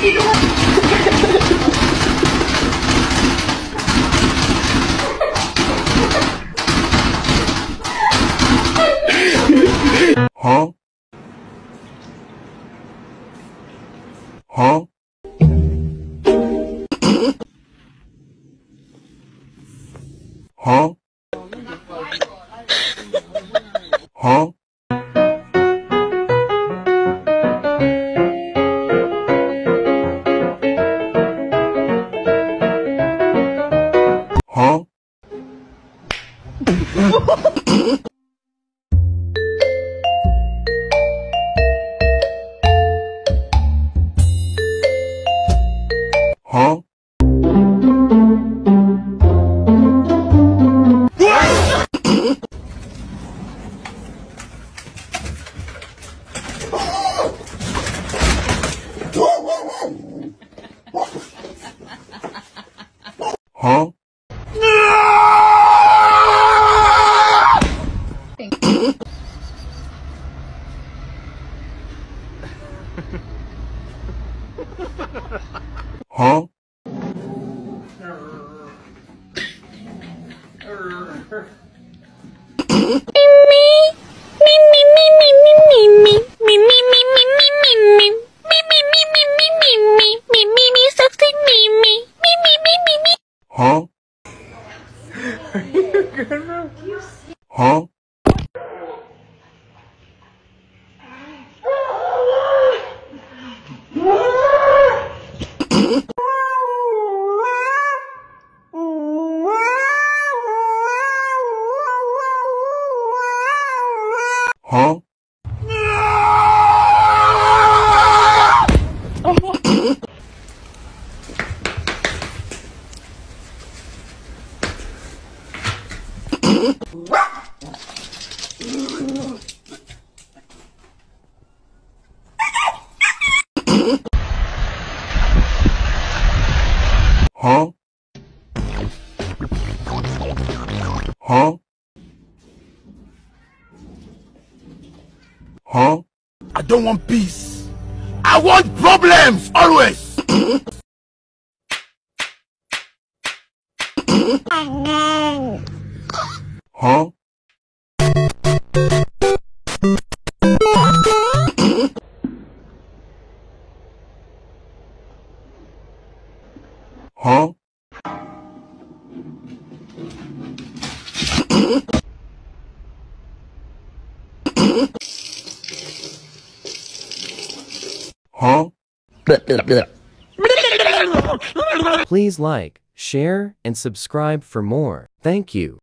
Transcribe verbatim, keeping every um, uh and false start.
Huh? Huh? Huh? Huh? Huh? Huh? Huh? Huh? Huh? Are you good, bro? Huh? Huh? Huh? Huh? Huh? I don't want peace. I want problems always. Huh? Huh? Huh? Please like, share, and subscribe for more. Thank you.